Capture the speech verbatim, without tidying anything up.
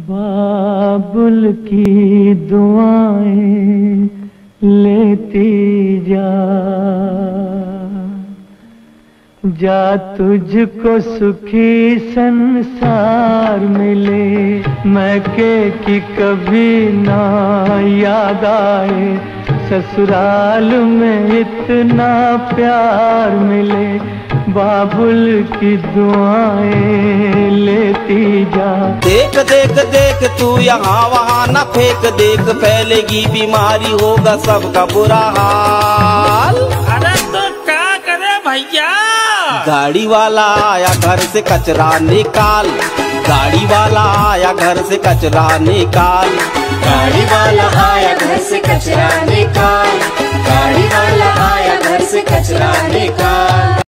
बाबुल की दुआएं लेती जा जा तुझको सुखी संसार मिले, मैके की कभी ना याद आए, ससुराल में इतना प्यार मिले, बाबुल की दुआएं लेती जा। देख देख देख तू यहाँ वहाँ न फेंक, देख फैलेगी बीमारी, होगा सबका बुरा हाल। अरे तो क्या करे भैया? गाड़ी वाला आया घर से कचरा निकाल, गाड़ी वाला आया घर से कचरा निकाल, गाड़ी वाला आया घर से कचरा निकाल, गाड़ी वाला आया घर से कचरा निकाल।